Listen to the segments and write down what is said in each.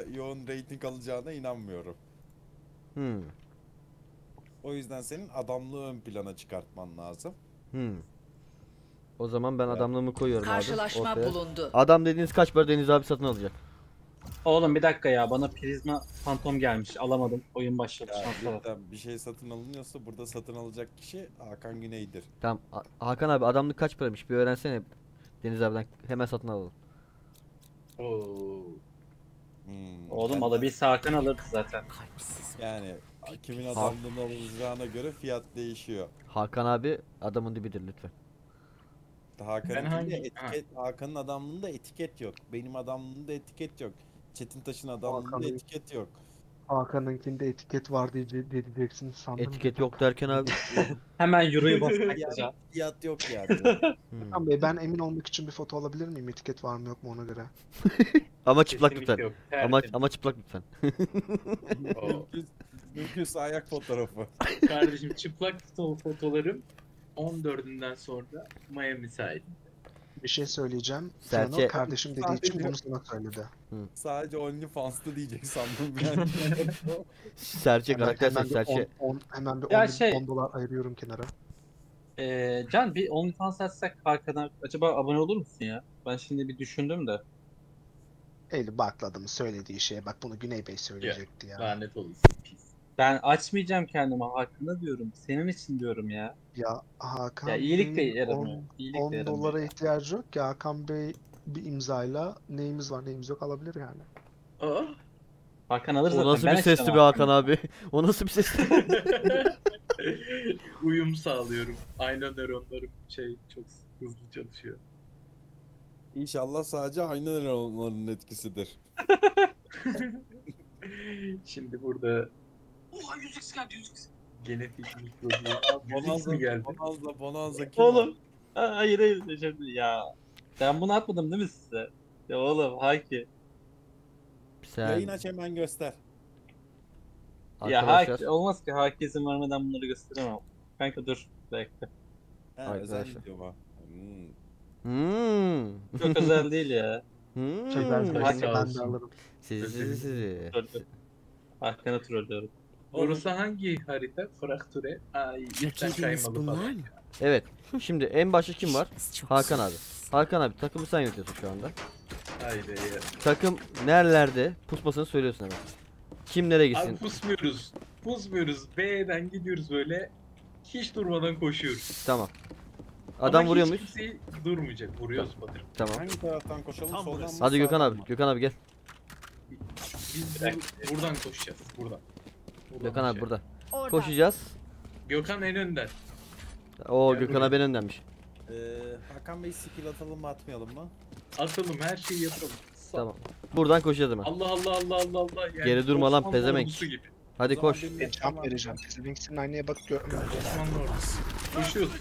yoğun reyting alacağına inanmıyorum. Hmm. O yüzden senin adamlığı ön plana çıkartman lazım. Hmm. O zaman ben Ya. adamlığımı koyuyorum abi Karşılaşma ortaya. bulundu. Adam dediğiniz kaç para Deniz abi satın alacak? Oğlum bir dakika ya, bana prizma fantom gelmiş, alamadım. Oyun başladı, Ya şansla bak. lütfen bir şey satın alınıyorsa burada satın alacak kişi Hakan Güney'dir. Tamam. Hakan abi adamlık kaç paraymış bir öğrensene. Deniz abiden hemen satın alalım. Oo. Ben Oğlum de- alabilse Hakan alırdı zaten. Yani kimin adamlığını alacağına göre fiyat değişiyor. Hakan abi adamın dibidir lütfen. Hakan'ın hangi- etiket, Hakan'ın adamlığında etiket yok. Benim adamlığımda etiket yok. Çetin Taş'ın adamlığında Hakan'ın- etiket yok. Hakan'ınkinde etiket var diyeceksiniz sandım. Etiket yok derken abi. Hemen Euro'yu basmak Yani güzel. fiyat yok yani. Hmm. Hakan Bey, ben emin olmak için bir foto alabilir miyim? Etiket var mı yok mu ona göre. Ama çıplak Kesinlikle lütfen. yok. Ama çıplak lütfen. Oo. Mümkünse ayak fotoğrafı. Kardeşim çıplak fotolarım 14'ünden sonra Miami sahil. Bir şey söyleyeceğim. Serçe- Fano kardeşim dediği için Sadece- bunu sana söyledi. Sadece OnlyFans'ta diyecek sandım yani. Serçe karakter hemen seç bir serçe. hemen bir Ya 10 şey- 10 dolar ayırıyorum kenara. Can, bir OnlyFans açsak Hakan'a acaba abone olur musun ya? Ben şimdi bir düşündüm de. Eylül baklı adamın söylediği şeye bak, bunu Güney Bey söyleyecekti ya. Lanet olsun pis. Ben açmayacağım kendime, Hakan'a diyorum. Senin için diyorum ya. Ya Hakan Ya iyilik de Bey'in yaramıyor. İyilik de 10 yaramıyor. dolara ihtiyacı yok ki. Hakan Bey bir imzayla neyimiz var neyimiz yok alabilir yani. Aa. Hakan alır zaten. O nasıl Ben bir sesti açacağım be Hakan abi? O nasıl bir sesti? Uyum sağlıyorum. Ayna nöronlarım çok hızlı çalışıyor. İnşallah sadece aynı nöronların etkisidir. Şimdi burada oha 100x geldi 100x. Genetik mikrobiyo. 100x mi geldi? Bonanza kim Oğlum. var? Hayır şimdi ya. Ben bunu atmadım değil mi size? Ya oğlum Haki. Yayın Sen aç hemen göster. Ya arkadaşlar. Haki olmaz ki, Haki izin vermeden bunları gösteremem. Kanka dur bekle. He, Arkadaşlar. özel video mu? Çok özel değil ya. Özel Hakan ben de olsun. alırım. Sizi. Hakan'ı trollüyorum. Orası hangi harita? Frakture. Ay ipten kaymalı falan. Evet. Şimdi en başta kim var? Hakan abi. Hakan abi takımı sen yönetiyorsun şu anda. Haydi ya. Takım nerelerde pusmasını söylüyorsun hemen. Kim nereye gitsin? Abi pusmuyoruz. Pusmuyoruz. B'den gidiyoruz böyle. Hiç durmadan koşuyoruz. Tamam. Adam Ama vuruyor hiç muyuz? kimseyi durmayacak. Vuruyoruz Batır. Tamam. Hangi taraftan koşalım? Soldan mı? Hadi Gökhan sağdan abi. mı? Gökhan abi gel. Biz buradan koşacağız. Buradan. Gökhan abi burada. Oradan. Koşacağız. Gökhan en önden. Oo Gel Gökhan buraya. abi en öndenmiş. Hakan Bey skill atalım mı atmayalım mı? Atalım her şeyi yapalım. Tamam. Buradan koşacağız hemen. Allah Allah Allah Allah Allah. Yani Geri durma lan, Osmanlı pezevenk. ordusu gibi. Hadi O zaman koş. benim Bir yapmam cevap vereceğim. Linksin aynaya bak görmüyor. Osmanlı ordusu. Koşuyoruz.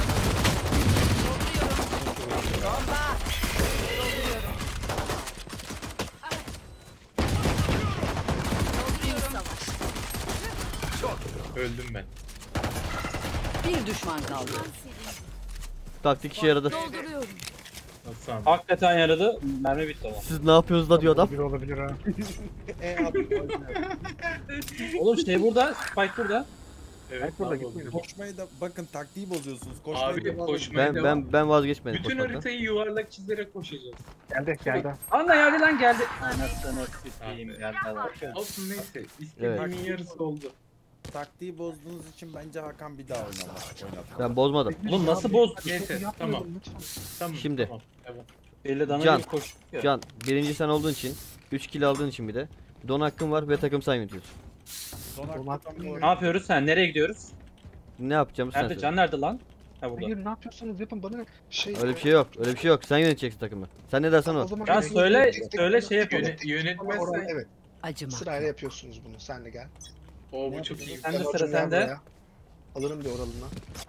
Öldüm ben. Bir düşman kaldı. Taktik işe yaradı. Dolduruyorum. Hasan. Hakikaten yaradı. Mermi bitti ama. Siz ne yapıyorsunuz da diyor adam. Olabilir olabilir ha. Abi, Oğlum şey burada. Spike burada. Evet, burada tamam. gitmeyelim. koşmayı da bakın taktiği bozuyorsunuz. Koşmayı Abi devam koşmaya edin. Ben vazgeçmedim Bütün koşmaktan. haritayı yuvarlak çizerek koşacağız. Geldi. Anla geldi lan geldi. Anasını s**eyim geldi lan. Olsun neyse. İstediğimin Evet. yarısı oldu. Taktiği bozduğunuz için bence Hakan bir daha oynat. Ben bozmadım. Oğlum nasıl bozdun? Neyse tamam. Tamam. Şimdi. Tamam. Devam. Elle dana Can. gibi koştuk ya. Can birinci sen olduğun için 3 kill aldığın için bir de don hakkın var ve takım sen yönetiyorsun. Son Son hakta tam hakkı- bu Ne yapıyoruz sen? Nereye gidiyoruz? Ne yapacağımı sen Nerede? söyle. Can nerede lan? Ha burada. Hayır ne yapıyorsunuz yapın bana şey. Öyle bir şey yok. Öyle bir şey yok. Sen yöneteceksin takımı. Sen ne dersen o. zaman Ya tek- söyle tek- tek- söyle tek- şey yapalım. Yönetmezsen Evet Acımak. sırayla yapıyorsunuz bunu. Sen de gel. o bu çok iyi. Sen de Gel sıra Orçun, gel sende. buraya. Alırım bir oralına.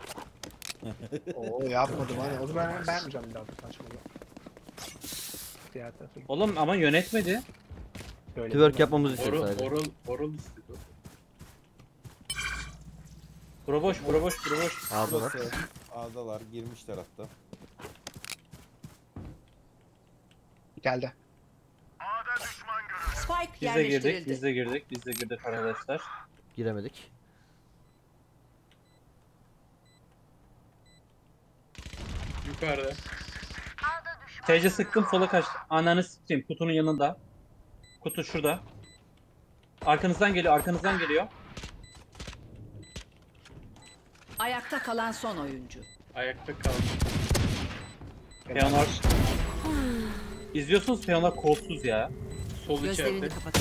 Oo yapmadım hani. O zaman ben vermeyeceğim bir daha bu saçmalığı. Diğer tarafa git. Oğlum ama yönetmedi. Böyle Twerk yapmamızı istiyor Oral sadece. oral istedi. Bura boş. Ağzı var. Burası. A'dalar girmişler hatta. Geldi. Spike Spike Biz de girdik, yerleştirildi. biz de girdik, biz de girdik arkadaşlar. Giremedik. Yukarıda. TC sıktım, sola kaçtı. Ananı sikeyim, kutunun yanında. Kutu şurada. Arkanızdan geliyor, arkanızdan geliyor. Ayakta kalan son oyuncu. Ayakta kaldı. Piyanolar. İzliyorsunuz, piyanolar kolsuz ya. Sol Gözlerini içeride. kapatın.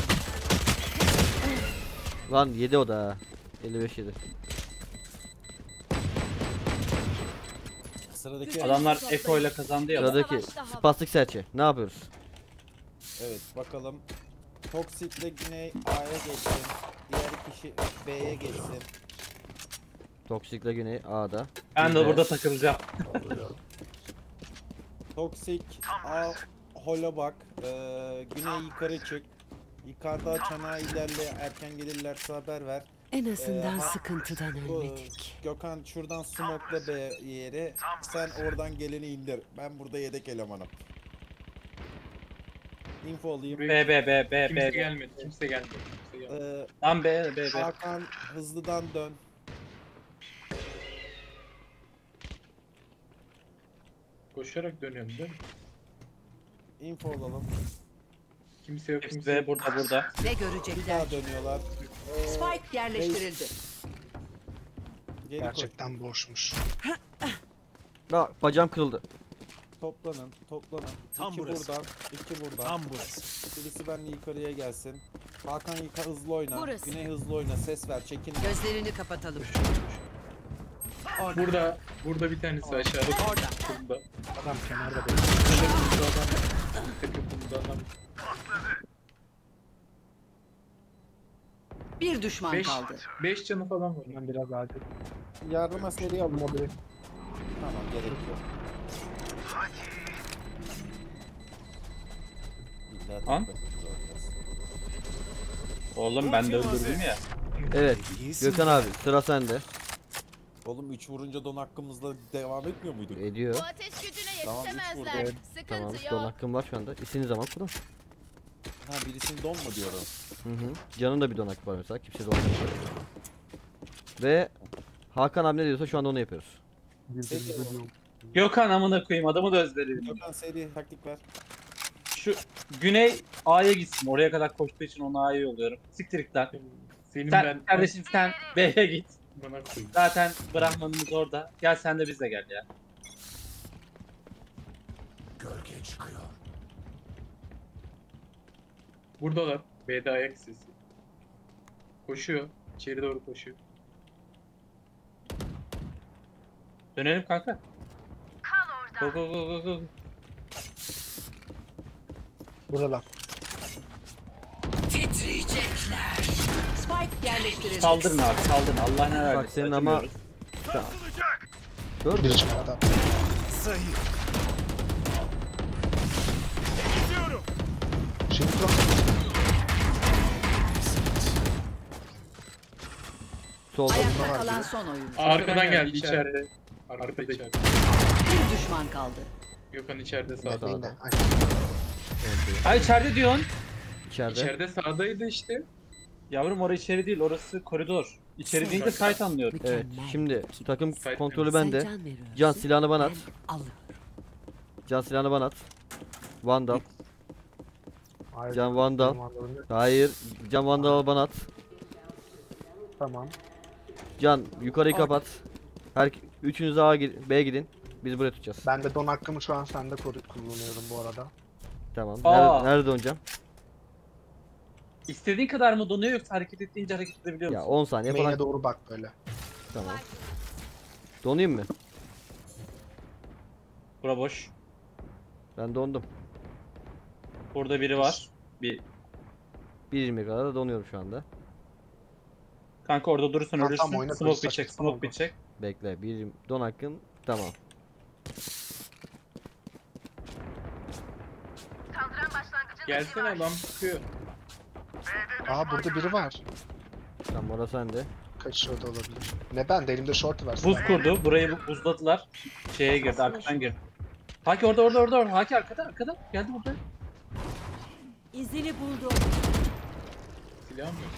Lan 7 o da ha. 55 7. Sıradaki Adamlar Eko ile kazandı ya. Sıradaki spastik serçe. Ne yapıyoruz? evet bakalım. Toxic'le Güney A'ya geçsin. Diğer kişi B'ye geçsin. Toksikle Güney A'da. Ben Biz de burada takılacağım. Toxic A hola bak. Güney yukarı çık. Yukarıda çanağı ilerle, erken gelirlerse haber ver. En azından ha- sıkıntıdan Bu, ölmedik. Gökhan şuradan smoke'la B yere. Sen oradan geleni indir. Ben burada yedek elemanım. Info alayım. B, B, B, B, Kimse B. gelmedi. Kimse gelmedi. Kimse gelmedi. Lan B, B, B. Hakan hızlıdan dön. Koşarak dönüyorum değil mi? Info alalım. Kimse yok. Hepsi Kimse B yok. burada, burada. Ne Bir görecekler? daha dönüyorlar. Spike yerleştirildi. Geri koş. Gerçekten boşmuş. Bak bacağım kırıldı. Toplanın, toplanın. Tam iki burası. buradan, iki buradan. Tam burası. Birisi benimle yukarıya gelsin. Hakan hızlı oyna. Burası. Güney hızlı oyna. Ses ver, çekin. Gözlerini kapatalım. Burada bir tanesi aşağıda. Orada. Bunda. Adam kenarda böyle. Bunda adam. Takım bunda adam. Bir düşman 5 kaldı. 5 canı falan var. Ben biraz acil. Yardıma seri alın. Mobili. Tamam, gerek yok. İlla An? Oğlum ben de öldürdüm ya. Evet. Gökhan abi sıra sende. Oğlum 3 vurunca don hakkımızla devam etmiyor muyduk? Ediyor. Bu ateş gücüne Tamam, üç yetişemezler. vurdu. Sıkıntı Tamam yok. son hakkım var şu anda. İstediğin zaman kurun. Ha birisini don mu diyorum? Hı hı. Canın da bir don hakkı var mesela. Kimse don hakkı yok. Ve Hakan abi ne diyorsa şu anda onu yapıyoruz. Birbirimize diyorum. Gökhan amına koyayım, adamı da özledim. Gökhan seri taktik ver. Şu Güney A'ya gitsin. Oraya kadar koştuğu için onu A'ya yolluyorum. Siktir git lan. Senin Sen ben kardeşim sen B'ye git. bana koyayım. Zaten Brahman'ımız orada. Gel sen de bizle gel ya. Buradalar. B'de ayak sesi. Koşuyor. İçeri doğru koşuyor. Dönelim kanka. Go go go go go. Buralar. Titriyecekler. Spike yerleştirildi. Saldırın abi saldırın. Allah ne verdi. Bak senin ama- Dur. Biri çıkardı. Zayıf. Şimdi bak. Solda. Ayakta var kalan biri. son oyuncu. Arkadan geldi içeride. Arkada içeride. Bir düşman kaldı. Gökhan içeride sağda. Sağda. Yine. Ay, Ay içeride diyorsun. İçeride. İçeride sağdaydı işte. Yavrum orası içeri değil, orası koridor. İçeri değil de site anlıyorum. Evet. Şimdi takım Sait kontrolü Sen bende. Sen veriyorsun, Can silahını bana at. ben alırım. Can silahını bana at. Vandal. hayır. Can Vandal. Benim anladığım- Hayır. Can Vandal'ı bana at. Tamam. Can yukarıyı kapat. Üçünüz B'ye gidin. Biz buraya tutacağız. Ben de don hakkımı şu an sende kullanıyorum bu arada. Tamam. Aa. Nerede donacağım? İstediğin kadar mı donuyor yoksa hareket ettiğince hareket edebiliyor Ya musun? 10 saniye Main'e falan. doğru bak böyle. Tamam. Donayım mı? Bura boş. Ben dondum. Burada biri var. Bir 1.20 kadar da donuyorum şu anda. kanka orada durursun Tamam, ölürsün. tamam, oyna, Smoke saçma bitecek, sapan smoke oldu. bitecek. Bekle. Don hakkın. Tamam. Gelsene adam çıkıyor. Aa burada biri var. Tamam orası sende. Kaçıyor da olabilir. Ne ben de elimde short var. Buz kurdu. Burayı buzladılar. Şeye girdi, arkadan girdi. Haki orada. Haki arkada. Geldi burada. İzini buldum. Silahım yok.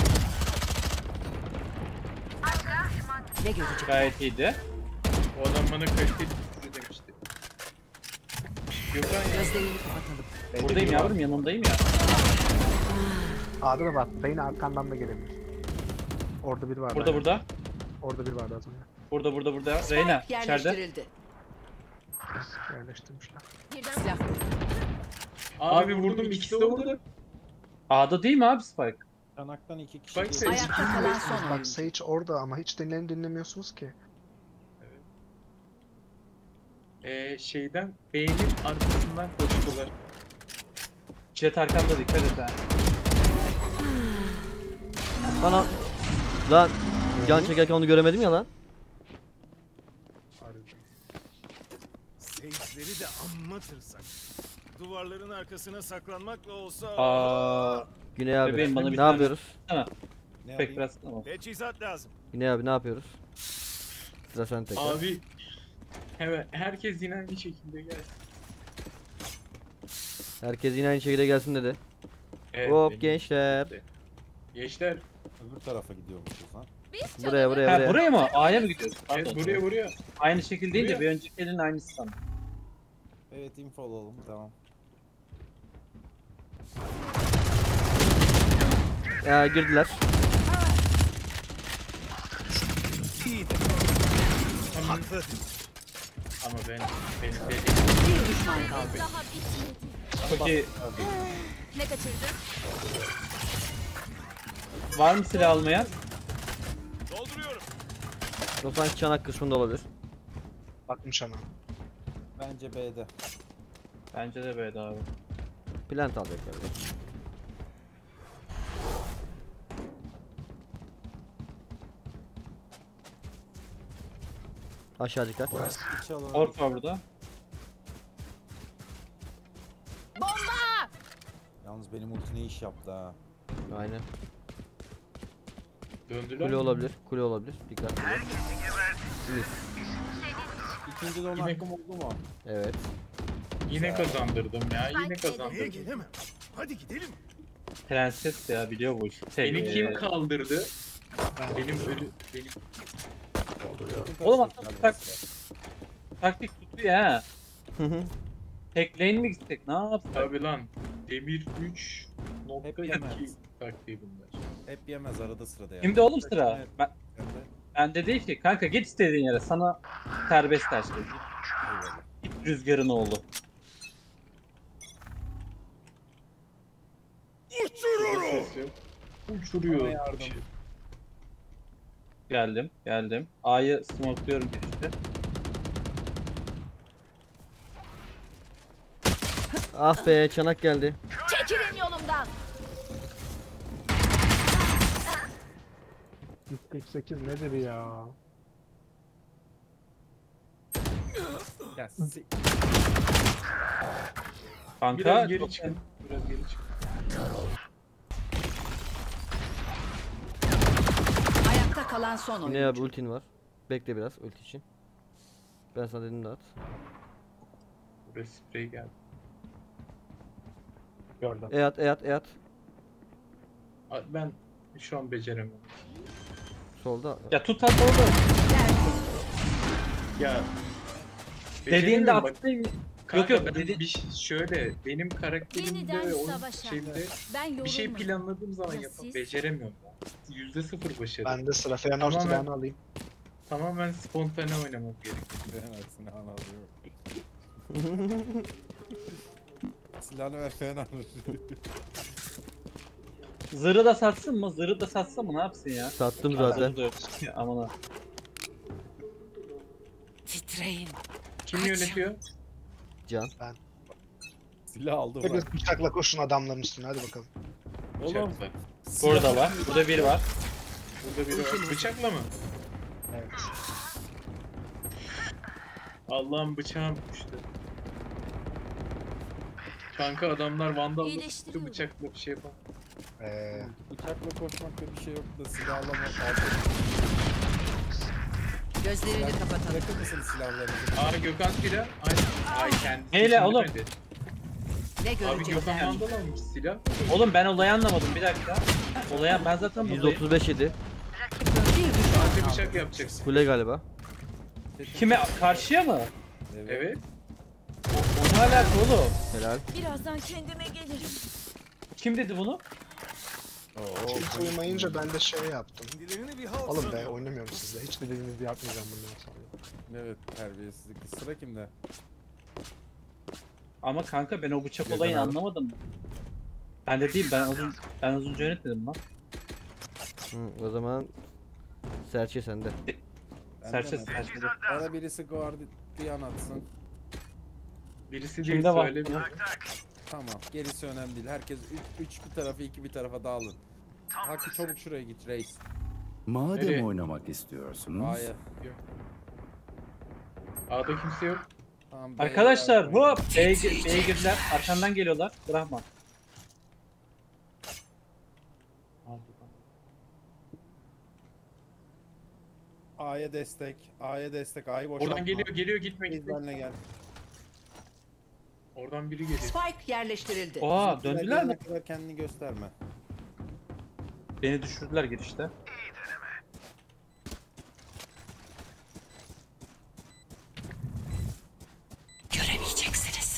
Ne görecek? Gayet iyiydi. O adam bana kaliteli tutucu demişti. Gökhan ya. Gözlerini kapatalım. B'de Buradayım biri var. yavrum, yanındayım ya. A'da da var. Beyin arkandan da gelebilir. Orada biri vardı. Burada burada. Orada biri vardı az önce. Burada. Reyna Spike içeride. yerleştirildi. Yerleştirmişler. Silah. Abi vurdum, ikisi de vurdu. A'da değil mi abi Spike? Çanaktan 2 kişi Bak girdi. sen- Ayakta kalan son Bak oyuncu. Sage orada ama hiç dinlemiyorsunuz ki. Şeyden, beynin arkasından koştular. Jet arkanda, dikkat et ha. Bana lan can çekerken onu göremedim ya lan. Seyircileri de amma tırsak. Duvarların arkasına saklanmakla olsa... Aa, Güney abi Bebeğim, bana bir ne tane- yapıyoruz? Ne pek yapayım? biraz tamam. Teçhizat lazım. Güney abi ne yapıyoruz? Sıra sen tekrar. Abi hemen herkes yine aynı şekilde gelsin. Herkes yine aynı şekilde gelsin dedi. Evet, Hop benim- gençler. Gençler. Öbür tarafa gidiyormuşuz lan. Buraya Ha, buraya mı? A'ya mı gidiyoruz? Pardon. Evet, buraya. Aynı şekil değil de Buraya. bir önceki elin aynısı sanırım. Evet info alalım tamam. Ya girdiler. İyi de. Haklı. Ama benim dediğim Bir düşman kaldı. Daha bitmedi. Çok iyi. Ne kaçırdın? Var mı silah almaya? Dolduruyorum. O sanki çanak kısmında olabilir. Bakmış ama. Bence B'de. Bence de B'de abi. Plant alacaklar. Aşağı dikkat. İç alalım. Ork var burada. Yalnız benim ulti ne iş yaptı ha. Aynen. döndüler. Kule mi? olabilir. Kule olabilir. Dikkat edin. Üf. İkinci don Yine- hakkım oldu mu? Evet. Yine kazandırdım ya. Yine Niye Niye kazandırdım. gelemem? Hadi gidelim. Prenses ya, biliyor bu işi. Beni kim kaldırdı? Benim benim Oğlum aslında taktik tutuyor ha. Tek lane mi gitsek, ne yapsak? abi lan Demir 3 nokta Hep 2 yemez. taktiği bunlar. Hep yemez arada sırada ya. Şimdi oğlum sıra. Evet. Ben, bende değil ki. Kanka git istediğin yere. Sana serbest her şey. Eyvallah. Git rüzgarın oğlu. Ses yok. Uçuruyor. Bana yardım. Geldim. A'yı smokluyorum girişte. Ah be çanak geldi. Çekilin yolumdan. 148 nedir ya? Ya Kanka Biraz geri çok- çıkın. Biraz geri çıkın. Ayakta kalan son Güney abi oyuncu. ultin var. Bekle biraz ulti için. Ben sana dedim de at. Buraya sprey geldi. Gördüm. E at. Ben şu an beceremiyorum. Solda. Ya tut at oğlum. Ya Dediğinde beceremiyorum bak. atlayayım. Kanka Yok, ben dedi- şöyle benim karakterimde Yeniden ve oyun savaşa. şeyimde Ben yorulmadım. bir şey planladığım zaman Ya siz? beceremiyorum. %0 başarı. Bende sıra. Feanor Tamamen- silahını alayım. Tamamen spontane oynamam gerekiyor. Veremezsin anladım. Silahını ver falan alır. Zırhı da satsın mı? Zırhı da satsa mı? Ne yapsın ya? Sattım zaten. Zırhı da yok. Aman ha. Titreyin. Kim yönetiyor? Can. Silah aldı bak. Hepiniz bıçakla koşun adamların üstüne hadi bakalım. Oğlum. Bıçakla. Burada var. Burada biri var. Burada biri var. Bıçakla mı? Evet. Allah'ım bıçağım düştü. Kanka adamlar vandalla sıktı İyileştiriyorum. bıçakla bir şey yapamam. Bıçakla koşmakta bir şey yok da silahla mı? Gözlerini kapatalım. Bırakır mısınız silahlarınızı? Aa Gökhan silah. Ay kendisi. Neyle şimdi oğlum? demedi. Ne Abi Gökhan görecekler? vandal almış silah. Oğlum ben olayı anlamadım. Bir dakika. Olaya ben zaten buradayım. 135 yedi. Bir düşman Anti kaldı. bıçak yapacaksın. Kule galiba. Kime? Karşıya mı? Evet. O ne alaka oğlum? Helal. Birazdan kendime gelirim. Kim dedi bunu? Hiç uyumayınca ben de şey yaptım. Kendilerini bir halt Oğlum be sanıyor. oynamıyorum sizle. Hiç dediğinizi yapmayacağım bundan sonra. Evet, terbiyesizlik. Sıra kimde? Ama kanka ben o bıçak Neden olayını abi? anlamadım. Ben de değil, ben az önce yönetmedim lan. Hı, o zaman serçe sende. Serçe mi? serçe. Bana birisi guardian atsın. Birisi değil Kimde var? söylemiyor. Tamam, gerisi önemli değil. Herkes 3 bir tarafa, 2 bir tarafa dağılın. Hakkı çabuk şuraya git reis. Madem Nereye? oynamak istiyorsunuz, A'ya. A'da kimse yok. Tamam, B'ye Arkadaşlar yardım edin. hop B'ye girdiler. Arkamdan geliyorlar. Bırakma. A'ya destek. A'ya destek. A'yı boşaltma. Oradan geliyor gitme Reis gitme. benimle gel. Oradan biri geliyor. Spike yerleştirildi. Oha döndüler mi? Ne kadar kendini gösterme. Beni düşürdüler girişte. Göremeyeceksiniz.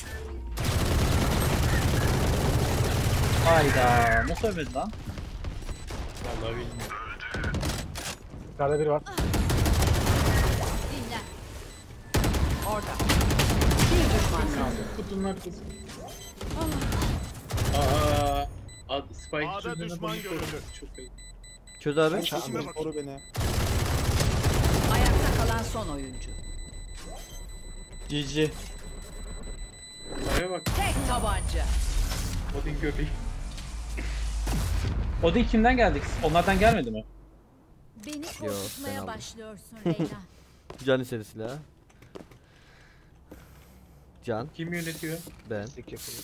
Hayda. Nasıl ölmedi lan? Vallahi bilmiyorum. Yukarıda biri var. Dinlen. Orada. Bir düşman kaldı. Kutunun arkası. Spike A'da yüzünden düşman adamı görüldü. korudu. Çok ayıp. Çöz abi. Şimdi koru beni. Ayakta kalan son oyuncu. GG. A'ya bak. Tek tabanca. Odin göbeği. O değil kimden geldik? Onlardan gelmedi mi? Beni ben korkutmaya aldım. başlıyorsun Reyna. Can serisi la. Can, Kim yönetiyor? ben. Sik yapıyor.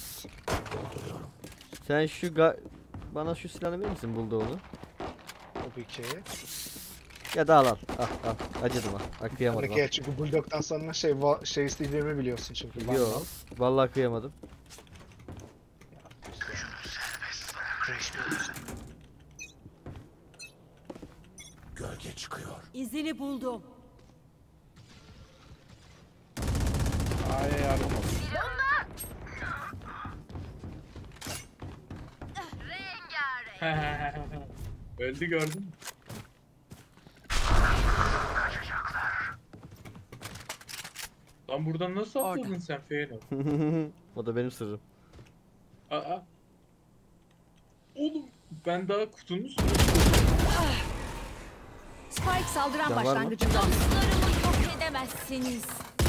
Sen bana şu silahını verir misin bulduğunu? Tabii ki. Ya da al. Al. Acıdım ha. Kıyamadım. Sonraki çünkü Bulldog'dan sonra şey isteyeceğimi biliyorsun çünkü. Yok. Vallahi kıyamadım. gölge çıkıyor. İzini buldum. A'ya yardım ol. Öldü gördün mü? Lan buradan nasıl atladın sen Feyno? O da benim sırrım. Aa. Oğlum ben daha kutunun üstüne Spike saldıran Can var mı? başlangıcında. Dostlarımı yok edemezsiniz.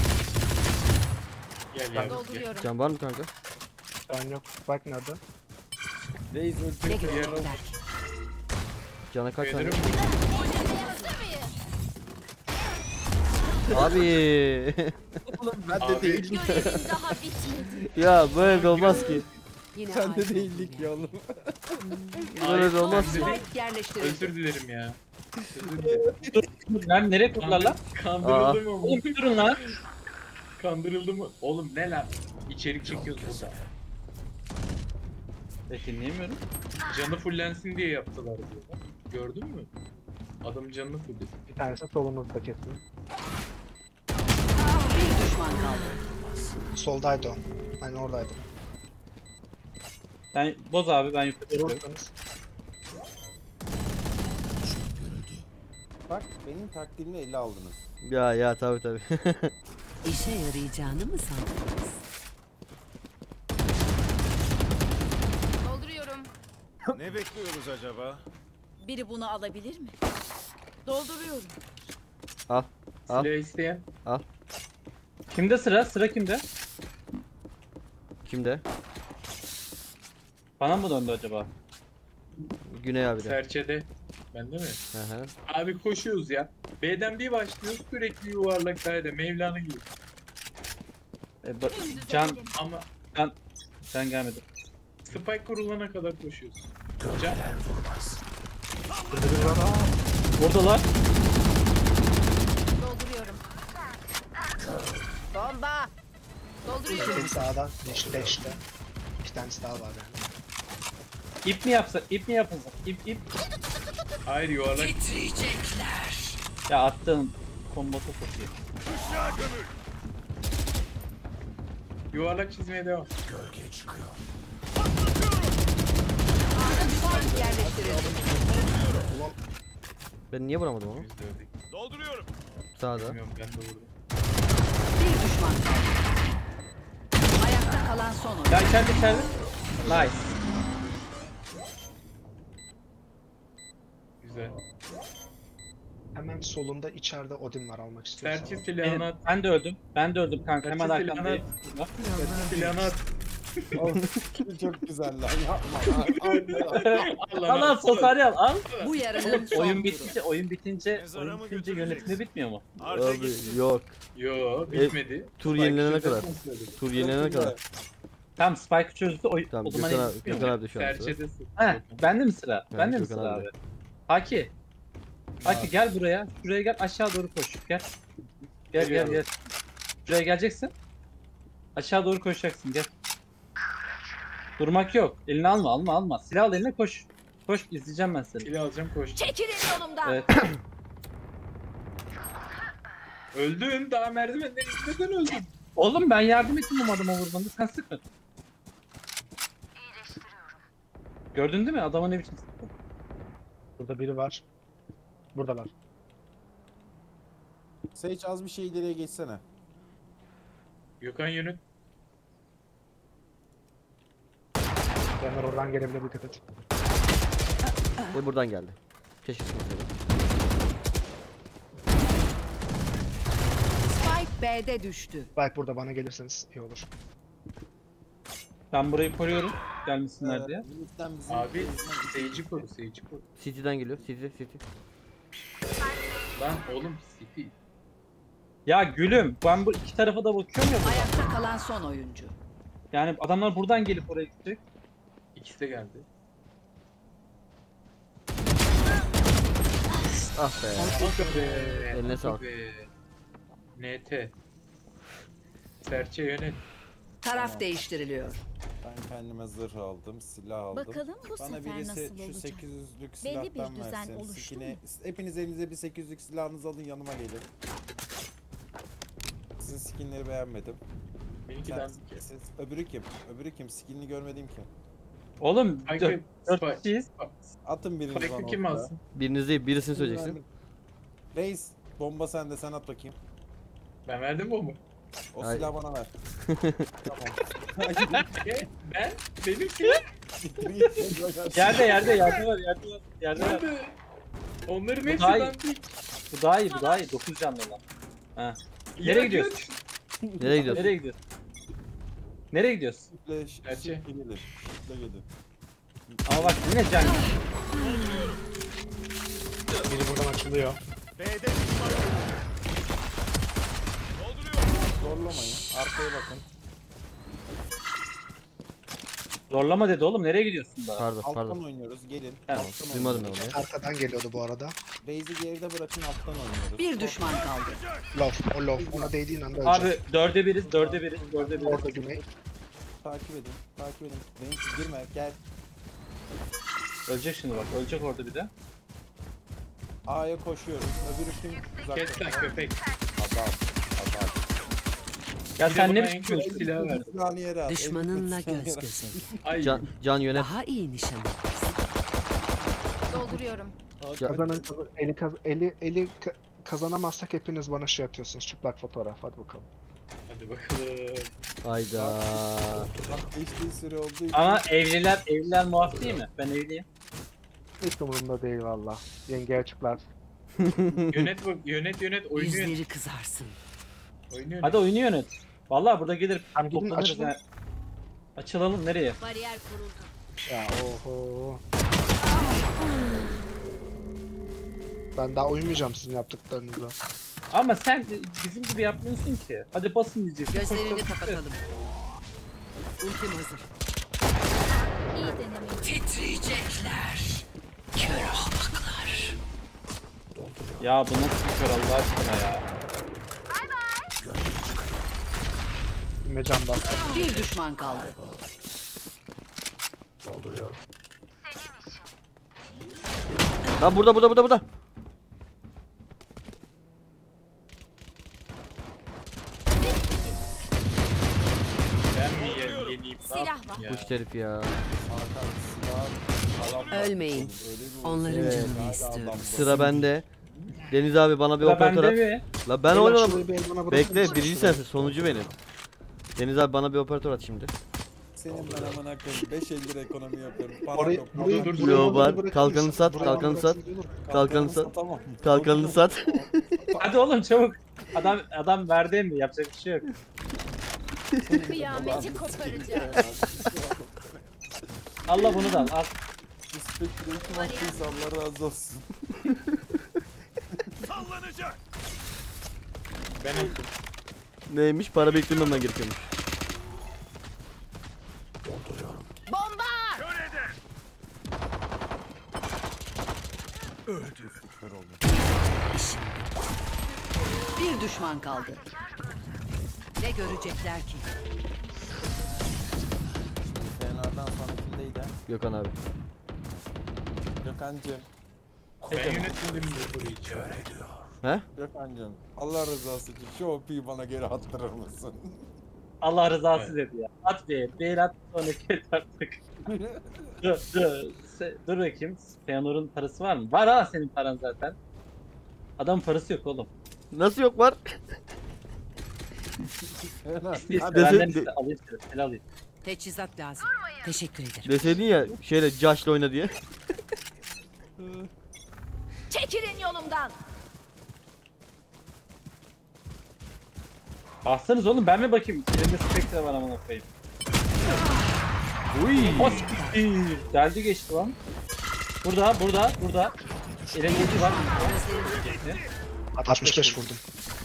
gel ya. Dolduruyorum. Can var mı kanka? Ben yok. Bak nerede? Reis Ne ulti koyuyorum. görecekler? Cana kaç tane? Feyno'nun Hazır mıyız? Abi. Ben de Abi. değildik. Görevim daha bitmedi. Ya böyle de olmaz ki. Yine Sen de aynı. değildik ya oğlum. Böyle de olmaz ki. Spike yerleştirildi. Özür dilerim ya. Özür dilerim. Lan nereye kurdular lan? Kandırıldım mı? Oğlum bir durun lan. Kandırıldım mı? Oğlum ne lan? İçerik çekiyoruz burada. Dinleyemiyorum. Canı fullensin diye yaptılar diyorlar. Gördün mü? Adam canını fullesin. Bir tanesi solumuzda kesin. Bir düşman kaldı. Soldaydı o. Ben oradaydım. Ben boz abi ben yukarı çıkıyorum. Vurursanız. Bak benim taktiğimle ele aldınız. Ya tabi. İşe yarayacağını mı sandınız? Dolduruyorum. Ne bekliyoruz acaba? Biri bunu alabilir mi? Dolduruyorum. Al. Silah isteyen. Kimde sıra? Sıra kimde? Kimde? Bana mı döndü acaba? Güney abi de. Serçede. Bende mi? Hı hı. Abi koşuyoruz ya. B'den bir başlıyoruz sürekli yuvarlaklarda. Mevlana gibi. Can Ama sen gelmedin. spike kurulana kadar koşuyoruz. Can. Buradalar. Dolduruyorum. Bomba. Dolduruyorum. Sağdan. Deşte. İki tanesi daha var yani. İp mi yapsa? İp mi yapılsa? İp. Hayır yuvarlak. Ya attığın kombosu çok iyi. Yuvarlak çizmeye devam. Gölge çıkıyor. Spike yerleştirildi. Ben niye vuramadım onu? Yüzde ördek. Dolduruyorum. Sağda. Bilmiyorum ben de vurdum. Bir düşman kaldı. Ayakta kalan son oyun. Ya içeride. Nice. Güzel. Hemen solunda içeride Odin var almak istiyorsan. Serçe silahını at. Ben de öldüm kanka. Hemen Serçe arkandayım. Serçe silahını at. Çok güzel lan yapma. Al Sotarya al. Bu yarının son Oyun turu. oyun bitince Mezara mı yönetimi götüreceksin? bitmiyor mu? Arka Abi gitsin. yok. Yo bitmedi. Tur Spike yenilene çözersin kadar. söyledim. Tur yenilene kadar. Tamam Spike çözdü. Tamam O zaman Gökhan abi, bitmiyor Gökhan mu? abi de şu an sıra. Serçedesin. He, bende mi sıra? Evet, Bende mi Gökhan sıra abi. abi? Haki. Haki gel buraya. Şuraya gel aşağı doğru koş. Gel. Gel. Geliyorum. Şuraya geleceksin. Aşağı doğru koşacaksın gel. Durmak yok. Elini alma. Silah al eline koş. Koş izleyeceğim ben seni. Silah alacağım koş. Çekilin yolumdan. Evet. Öldün daha merdivenden neden öldün? Oğlum ben yardım ettim o adama vurmanı. Sen sıkma. Gördün değil mi? Adama ne biçim sıktın? Burada biri var. Buradalar. Sage az bir şey ileriye geçsene. Gökhan yönet. Onlar oradan gelebilir, dikkat et. Ve buradan geldi. Keşke çıkmasaydı. Spike B'de düştü. Belki burada bana gelirseniz iyi olur. Ben burayı koruyorum. Gelmesinler diye. Mid'den bizim Abi base'den- seyirci koru seyirci koru. City'den geliyor. City. Lan oğlum City. Ya gülüm ben bu iki tarafa da bakıyorum ya. Ayakta kalan son oyuncu. Yani adamlar buradan gelip oraya gidecek. İkisi de geldi. Ah be. Be. Eline sağlık. Be. NT. Serçe yönet. Taraf Tamam. değiştiriliyor. Ben kendime zırh aldım, silah aldım. Bakalım bu Bana sefer birisi nasıl şu olacak? 800'lük Belli bir silahtan düzen versin. oluştu Skine, mu? hepiniz elinize bir 800'lük silahınızı alın yanıma gelin. Sizin skinleri beğenmedim. Benimki Sen, dandik ya. öbürü kim? Öbürü kim? Skinini görmedim ki. Oğlum Spike, dört kişiyiz. Atın birini bana Spike'ı kim ortaya. alsın? Biriniz değil birisini söyleyeceksin. Reis, bomba sende, sen at bakayım. Ben verdim mi onu? O Hayır. silahı bana ver. Tamam. Ben? Benim silah. Yerde var. Nerede? Onların Bu hepsi daha iyi. dandik. Bu daha iyi. 9 canlı lan. Ha. Nereye gidiyorsun? Nereye gidiyorsun? Nereye gidiyorsun? Şifle Gerçi. gelir. Şifle gelir. Ama bak yine can. Biri buradan açılıyor. B'de düşman. Dolduruyorum. Zorlamayın. Arkaya bakın. Zorlama dedi oğlum. Nereye gidiyorsun daha? Pardon. Alttan oynuyoruz. Gelin. Tamam, Alttan Duymadım ben oynuyoruz. onu ya. Arkadan geliyordu bu arada. Reis'i geride bırakın, alttan oynuyoruz. Bir düşman kaldı. Low, o low. Ona değdiğin anda ölecek. Abi 4'e 1'iz. Orada güney. Takip edin. Takip edin. Reis girme. Gel. Ölecek şimdi bak. Ölecek orada bir de. A'ya koşuyoruz. Öbürü kim? Kes lan köpek. Adam. Adam. Ya Bir de sen bana ne en biçim kötü silahı verdi. Silahını yere at. Düşmanınla Elini göz silahını göze gel. Ay. Can yönet. Daha iyi nişan alırsın. Dolduruyorum. Eli kazanamazsak hepiniz bana şey atıyorsunuz. Çıplak fotoğraf. Hadi bakalım. Hadi bakalım. Hayda. Bak geçtiği süre olduğu için. Ama evliler muaf değil mi? Ben evliyim. Hiç umurumda değil valla. Yenge açıklar. Yönet bak yönet oyunu yönet. Yüzleri kızarsın. Oyunu yönet. Hadi oyunu yönet. Vallahi burada gelir Tamam, gidin, toplanırız. açılın. ha. Açılalım nereye? Bariyer kuruldu. Ya oho. Ben daha uyumayacağım sizin yaptıklarınıza. Ama sen bizim gibi yapmıyorsun ki. Hadi basın diyeceksin. Gözlerini kapatalım. Ultim hazır. İyi deneme. Titriyecekler. Kör ahmaklar. Ya bu nasıl bir kör Allah aşkına ya. Mecan bastım. Bir düşman kaldı. Lan burada. Ben mi yeniyim? Silah var. Ya. Kuş herif ya. Hakan silah adam Ölmeyin. öyle bir Onların olsun. Evet. canını Hadi istiyorum. adam Sıra bende. Deniz abi bana bir Sıra operatör bende at. mi? La ben Beyler, oynamam. şurayı bir el bana bırakır Bekle mısın? birinci sensin sonucu benim. Deniz abi bana bir operatör at şimdi. Senin ben amına koyayım 5 lira ekonomi yapıyorum. Para Orayı, yok. burayı, dur, dur. burayı Yo, bana var. bırakır Kalkanı mısın? sat, Burayı bana kalkanı bırakın, sat. olur. Kalkanı sat. Tamam. Kalkanını sat. Hadi oğlum çabuk. Adam verdi emri, yapacak bir şey yok. Kıyameti koparacağım. Allah bunu da al. Al. Spectre'yi kim attıysa Allah razı olsun. Sallanacak. Ben attım. Neymiş? Para beklememem gerekiyormuş. Bomba! Kör eder. Bir düşman kaldı. Ne görecekler ki? Fener'den sonra kimdeydi? Gökhan abi. Gökhan'cım. Ben yönetmedim bu burayı. He? Gökhan'cım. Allah rızası için şu OP'yi bana geri attırır mısın? Allah rızası dedi ya. At değil at sonraki et artık. Dur bakayım. Feanor'un parası var mı? Var ha senin paran zaten. Adamın parası yok oğlum. Nasıl yok var? İste, Dese- benden iste, alayım size. El alayım. Teçhizat lazım. Teşekkür ederim. Deseydin ya şeyle Josh'la oyna diye. Çekilin yolumdan. Bassanız oğlum ben mi bakayım? Elimde Spectre var amına koyayım. Uy. O siktir. Deldi geçti lan. Burada. Elimdeki var. 65 vurdum.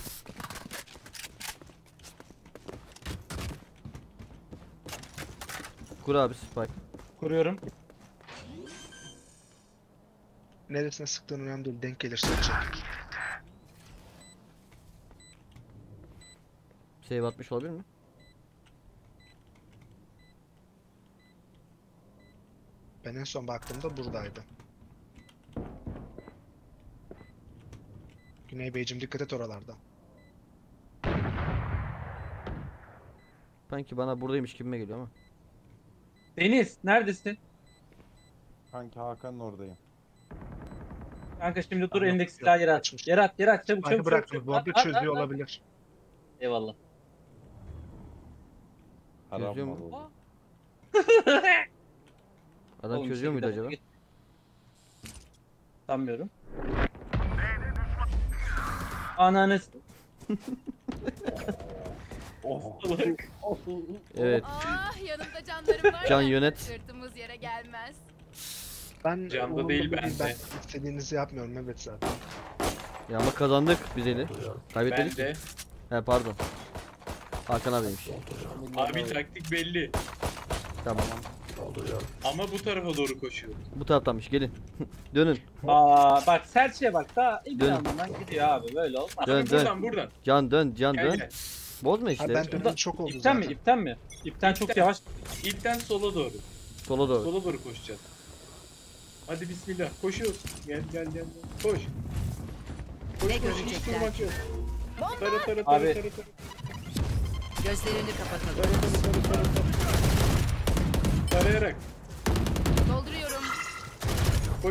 Kur abi spike. Kuruyorum. Neresine sıktığın önemli değil. Denk gelirse atacak. Save atmış olabilir mi? Ben en son baktığımda buradaydı. Güney Beyciğim dikkat et oralarda. Sanki bana buradaymış gibime geliyor ama. Deniz neredesin? Kanki Hakan'ın oradayım. Kanka şimdi dur Tamam, elindeki yok, silahı yere at. kaçmış. Yere at çabuk Spike'ı çabuk. bıraktım. Bu arada At, çözüyor at. olabilir. Eyvallah. Haram Çözüyor mal mu? oldu. Adam Oğlum, çözüyor muydu şekilde- acaba? Sanmıyorum. Ananı s- Evet. Ah yanımda canlarım var Can ya. yönet. Sırtımız yere gelmez. Ben Canda umurumda değil, Ben bende. istediğinizi yapmıyorum evet zaten. Ya ama kazandık biz eli. Ben Kaybetmedik ki. de. He pardon. Hakan abiymiş. Abi taktik belli. Tamam. Ama bu tarafa doğru koşuyor. Bu taraftanmış gelin. Dönün. Aa bak serçeye bak daha ilk Dön. anlamdan gidiyor abi böyle olmaz. Dön dön. Buradan. Can dön can Gel dön. gel. Bozma Abi işte. ben dönem çok oldu İpten zaten. mi? İpten mi? İpten çok yavaş. İlkten sola doğru. Sola doğru. Sola doğru koşacağız. Hadi bismillah. Koşuyoruz. Gel. Koş. Koş Ne hiç görecekler? durmak yok. Tara. Abi. Gözlerini kapatalım. Tarayarak. Dolduruyorum. Koş.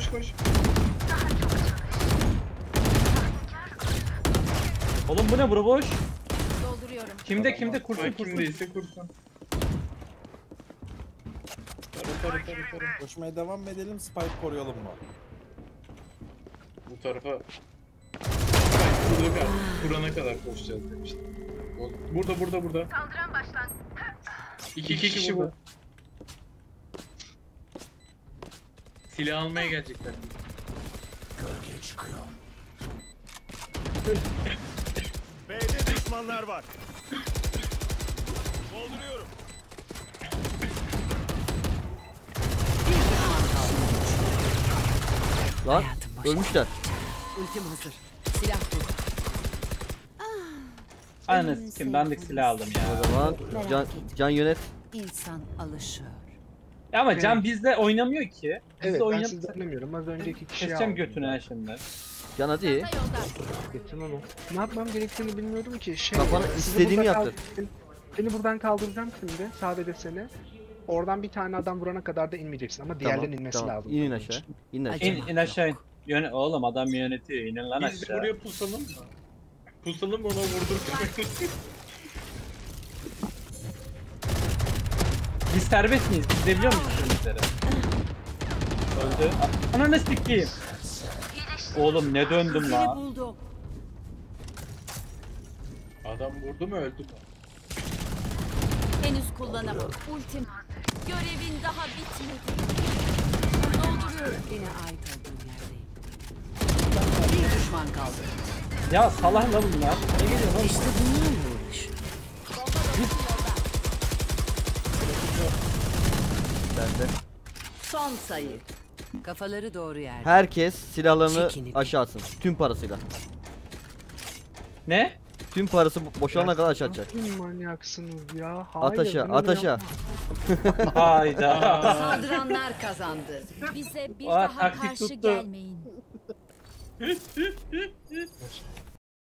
Oğlum bu ne bura boş? Dolduruyorum. Kimde kursun Bak kursun. kimdeyse kursun. Tara. Koşmaya devam mı edelim, Spike koruyalım mı? Bu tarafa. Kurana kadar koşacağız demiştim. Burada. Saldıran başlangıç. İki kişi bu. Silah almaya gelecekler. Gölge çıkıyor. B'de düşmanlar var. Dolduruyorum. Bir düşman kaldı. Lan Hayatım boşa. ölmüşler. Ultim hazır. Silah bu. Anasını kim ben de silah aldım ya. O zaman can yönet. İnsan alışıyor. Ya ama Can bizle oynamıyor ki. Bizle Evet ben oynayıp sizden oynamıyorum. Az önceki kişiyi keseceğim aldım. götüne ha şimdi. Can hadi. Çanta yolda. Geçtim onu. Ne yapmam gerektiğini bilmiyorum ki. Kafana sizi istediğini burada yaptın. Seni buradan kaldıracağım şimdi. Sadece seni. Oradan bir tane adam vurana kadar da inmeyeceksin ama diğerlerinin inmesi lazım. İnin bunun aşağı. için. İn aşağı. İn aşağı in. Oğlum adam yönetiyor. İnin lan Biz de aşağı. buraya pusalım mı? Pusalım ona vurdurtmayalım. Biz serbest miyiz? Biz de biliyor musunuz bizleri? Öldü. Ananı sikeyim. Oğlum ne döndüm Seni la. buldum. Adam vurdu mu öldü mü? Henüz kullanamam. Ultim. Görevin daha bitmedi. Dolduruyorum. Yine ait olduğum yerdeyim. Bir düşman kaldı. Ya salak la bunlar. Ne geliyor lan? İşte bunlarla uğraş. Bende. Son sayı. Kafaları doğru yerde. Herkes silahlarını Çekinip. aşağı atsın. Tüm parasıyla. Ne? Tüm parası boşalana kadar aşağı atacak. Nasıl manyaksınız ya? At aşağı, bunu at aşağı. yapma. Hayda. Saldıranlar kazandı. Bize bir Aa, daha taktik karşı tuttu. gelmeyin.